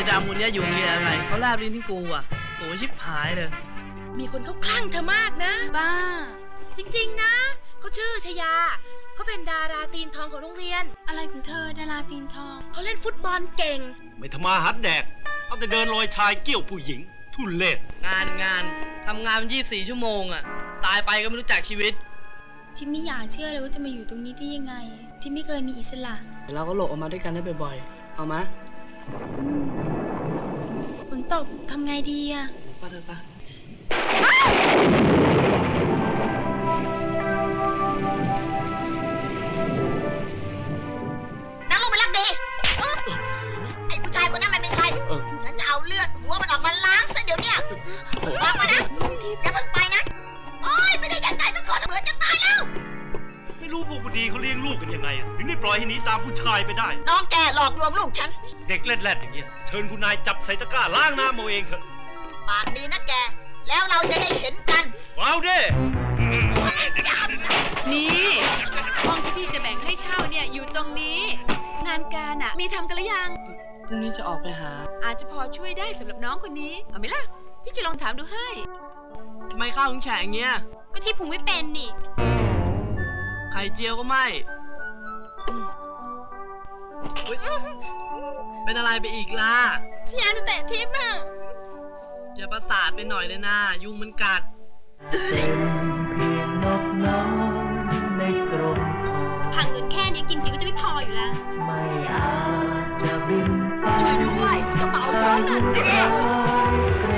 ดำคนนี้อยู่โรงเรียนอะไรเขาแลบลิ้นที่กูอ่ะสวยชิบหายเลยมีคนเขาคลั่งเธอมากนะบ้าจริงๆนะเขาชื่อชยาเขาเป็นดาราตีนทองของโรงเรียนอะไรของเธอดาราตีนทองเขาเล่นฟุตบอลเก่งไม่ทำมาหัดแดกเอาแต่เดินลอยชายเกี่ยวผู้หญิงทุเรศงานทำงาน24 ชั่วโมงอ่ะตายไปก็ไม่รู้จักชีวิตที่ไม่อยากเชื่อเลยว่าจะมาอยู่ตรงนี้ได้ยังไงที่ไม่เคยมีอิสระเราก็โหลดออกมาด้วยกันได้บ่อยๆเอามาฝนตกทำไงดีอะป้าเธอป้านั่งลงไปรักดีไอ้ผู้ชายคนนั้นมันเป็นใครฉันจะเอาเลือดหัวมันออกมาล้างซะเดี๋ยวเนี้ยวางมานะอย่าเพิ่งไปนะโอ๊ยไม่ได้ยันใจสักคนเหมือนจะตายแล้วไม่รู้พวกบุดีเขาเลี้ยงลูกกันยังไงถึงได้ปล่อยให้หนีตามผู้ชายไปได้น้องแกหลอกลวงลูกฉันเด็กเล่นแรดอย่างเงี้ยเชิญคุณนายจับใส่ตะกร้าล้างน้ำเอาเองเถอะปากดีนะแกแล้วเราจะได้เห็นกันเอาดินี่ห้องที่พี่จะแบ่งให้เช่าเนี่ยอยู่ตรงนี้งานการอะมีทำกันหรือยังพรุ่งนี้จะออกไปหาอาจจะพอช่วยได้สำหรับน้องคนนี้เอาไหมล่ะพี่จะลองถามดูให้ทำไมข้าวถึงแฉะอย่างเงี้ยก็ที่พุงไม่เป็นนี่ไข่เจียวก็ไม่เป็นอะไรไปอีกล่ะที่ยาจะแตะทิพย์อะอย่าประสาทไปหน่อยเลยนะยุงมันกัดผักเงินแค่นี้กินทีก็จะไม่พออยู่แล้วช่วยด้วยกระเป๋าฉันน่ะ